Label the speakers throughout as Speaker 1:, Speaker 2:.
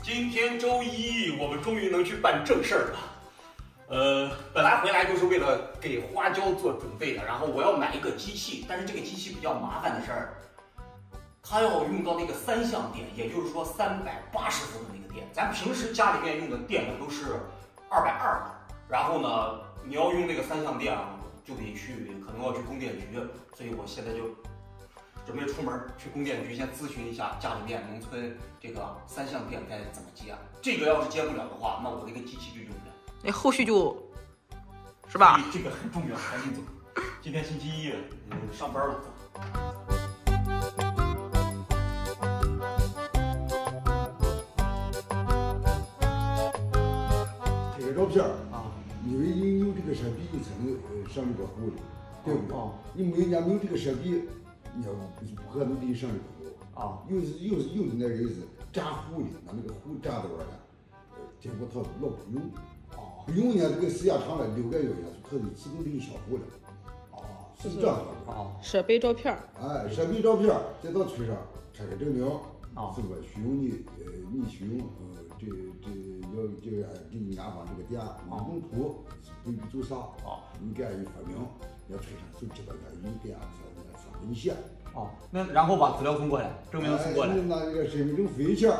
Speaker 1: 今天周一，我们终于能去办正事儿了。本来回来就是为了给花椒做准备的，然后我要买一个机器，但是这个机器比较麻烦的事儿，它要用到那个3相电，也就是说380伏的那个电。咱平时家里面用的电呢都是220的，然后呢，你要用那个3相电啊，就得可能要去供电局，所以我现在就准备出门去供电局，先咨询一下家里面农村这个3相电该怎么接。这个要是接不了的话，那我这个机器就用不了。
Speaker 2: 那后续就是吧？
Speaker 1: 这个很重要，赶紧走。今天星期一，上班了，走。
Speaker 3: 这个照片啊，因为你有这个设备，你才能上这个户里，对不对？你没有这个设备，你要不可能给你上这个户啊。有的那人是扎户里，拿那个户扎到那儿了，结果他老不用。不用呢，这个时间长了，6个月呢，可以自动给你销户了。是这样的。
Speaker 2: 设备照片。
Speaker 3: 设备照片再到村上拆个证明，是不？需用你需用这要给你安放这个电，用途规矩做啥？你给俺一发明，要村上就知道俺用电啥给你写。
Speaker 1: 那然后把资料送过来，证明送过来。
Speaker 3: 拿这个身份证复印件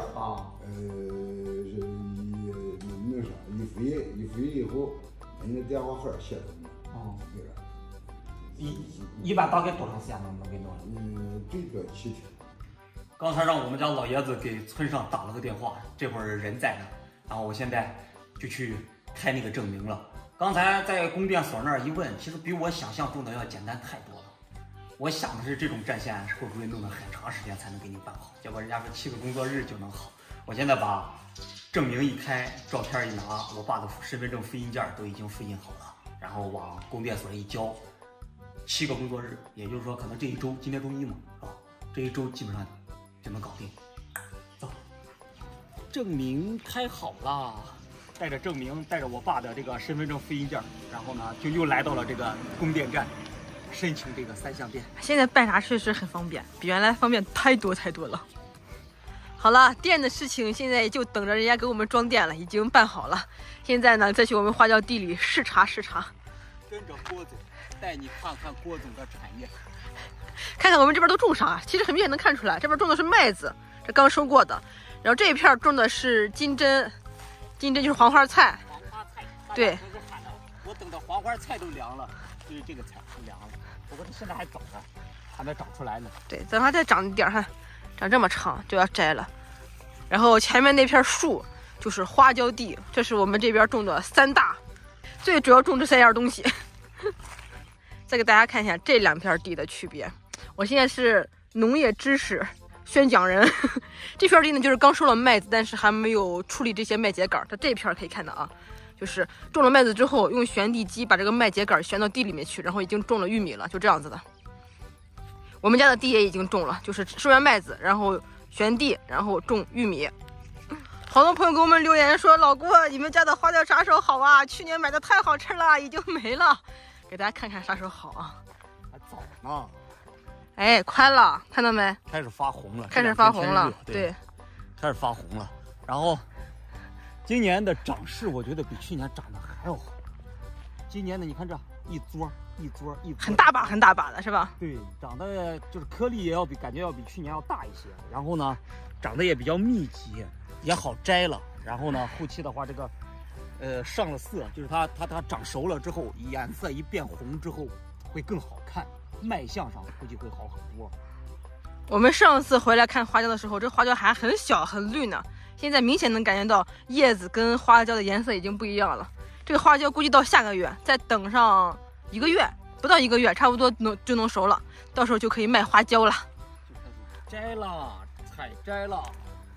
Speaker 3: 一复印以后，把你的电话号写上面。对了。
Speaker 1: 一般大概多长时间能给弄？
Speaker 3: 最多7天。
Speaker 1: 刚才让我们家老爷子给村上打了个电话，这会儿人在呢，然后我现在就去开那个证明了。刚才在供电所那儿一问，其实比我想象中的要简单太多了。我想的是这种战线会不会弄得很长时间才能给你办好，结果人家说7个工作日就能好。我现在把证明一开，照片一拿，我爸的身份证复印件都已经复印好了，然后往供电所一交，7个工作日，也就是说可能这一周，今天周一嘛，这一周基本上就能搞定。走，证明开好了，带着证明，带着我爸的这个身份证复印件，然后呢就又来到了这个供电站，申请这个3相电。
Speaker 2: 现在办啥确实很方便，比原来方便太多了。好了，电的事情现在就等着人家给我们装电了，已经办好了。现在呢，再去我们花椒地里视察。
Speaker 1: 跟着郭总，带你看看郭总的产业，
Speaker 2: 看看我们这边都种啥。其实很明显能看出来，这边种的是麦子，这刚收过的。然后这一片种的是金针就是黄花菜。对。
Speaker 1: 我等到黄花菜都凉了，就是这个菜都凉了。不过它现在还早呢，还没长出来呢。
Speaker 2: 对，等它再长一点，看，长这么长就要摘了。然后前面那片树就是花椒地，这是我们这边种的3大，最主要种这3样东西。再给大家看一下这2片地的区别。我现在是农业知识宣讲人。这片地呢就是刚收了麦子，但是还没有处理这些麦秸秆。它这片可以看到啊，就是种了麦子之后，用旋地机把这个麦秸秆旋到地里面去，然后已经种了玉米了，就这样子的。我们家的地也已经种了，就是收完麦子，然后旋地，然后种玉米。好多朋友给我们留言说，老郭，你们家的花椒啥时候好啊？去年买的太好吃了，已经没了。给大家看看啥时候好啊？
Speaker 1: 还早呢。
Speaker 2: 哎，快了，看到没？
Speaker 1: 开始发红了。
Speaker 2: 对，
Speaker 1: 开始发红了。然后今年的长势，我觉得比去年长得还要好。今年的你看这一撮，
Speaker 2: 很大把的是吧？
Speaker 1: 对，长得就是颗粒也感觉要比去年要大一些。然后呢，长得也比较密集，也好摘了。然后呢，后期的话这个上了色，就是它长熟了之后，颜色一变红之后会更好看，卖相上估计会好很多。
Speaker 2: 我们上次回来看花椒的时候，这花椒还很小很绿呢，现在明显能感觉到叶子跟花椒的颜色已经不一样了。这个花椒估计到下个月再等上1个月，不到1个月，差不多就能熟了，到时候就可以卖花椒了。
Speaker 1: 就开始摘了，采摘了。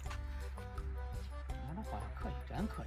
Speaker 1: 这花可以，真可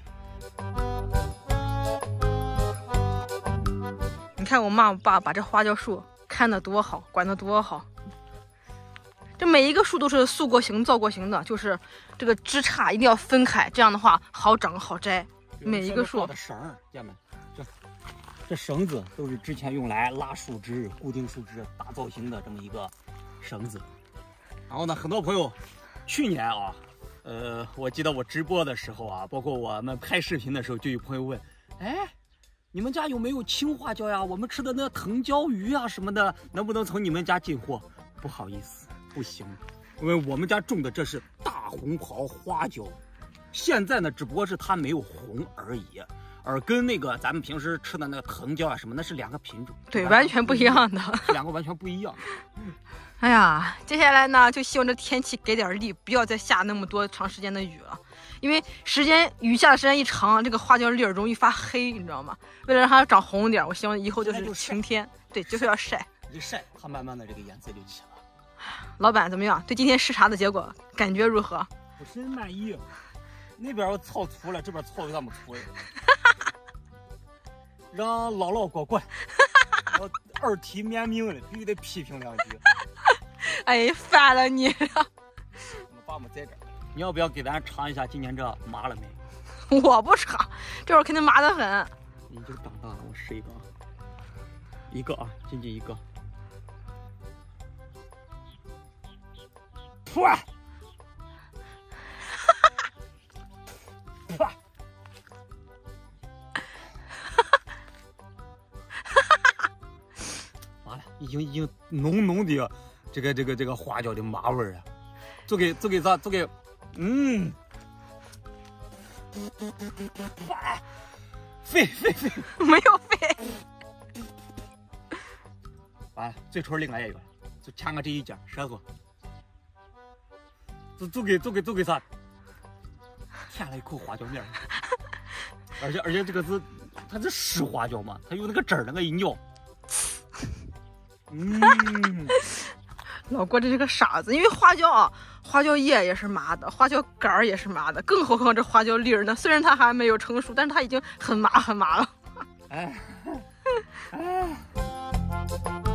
Speaker 2: 以。你看我妈我爸把这花椒树看得多好，管得多好。这每一个树都是塑过形、造过型的，就是这个枝杈一定要分开，这样的话好长好摘。每一个树
Speaker 1: 的绳儿，家人们，这绳子都是之前用来拉树枝、固定树枝、打造型的这么一个绳子。然后呢，很多朋友去年我记得我直播的时候啊，包括我们拍视频的时候，就有朋友问，哎，你们家有没有青花椒呀？我们吃的那藤椒鱼啊什么的，能不能从你们家进货？不好意思，不行，因为我们家种的这是大红袍花椒，现在呢，只不过是它没有红而已。而跟那个咱们平时吃的那个藤椒啊什么，那是两个品种，
Speaker 2: 对，完全不一样的，
Speaker 1: 两个完全不一样。
Speaker 2: 哎呀，接下来呢，就希望这天气给点力，不要再下那么多长时间的雨了，因为雨下的时间一长，这个花椒粒儿容易发黑，你知道吗？为了让它长红点，我希望以后就是晴天，对，就是要晒，
Speaker 1: 一晒它慢慢的这个颜色就起了。
Speaker 2: 老板怎么样？对今天视察的结果感觉如何？
Speaker 1: 不是很满意。那边我操粗了，这边操有那么粗呀？让姥姥给我滚！我耳提面命的，必须得批评两句。
Speaker 2: 哎，烦了你了！
Speaker 1: 我爸们在这儿，你要不要给咱尝一下今年这麻了没？
Speaker 2: 我不尝，这会儿肯定麻得很。
Speaker 1: 你就长大了，我试一个啊，一个啊，仅仅一个。噗！完了，已经浓浓的这个花椒的麻味儿啊，做给废
Speaker 2: 没有废。
Speaker 1: 完了，嘴唇另外一个，就牵个这一截舌头，就给啥？舔了一口花椒面儿，而且这个是它是湿花椒嘛，它有那个汁儿，那个一咬，
Speaker 2: 老郭这是个傻子，因为花椒叶也是麻的，花椒杆儿也是麻的，更何况这花椒粒儿呢？虽然它还没有成熟，但是它已经很麻了。
Speaker 1: 哎。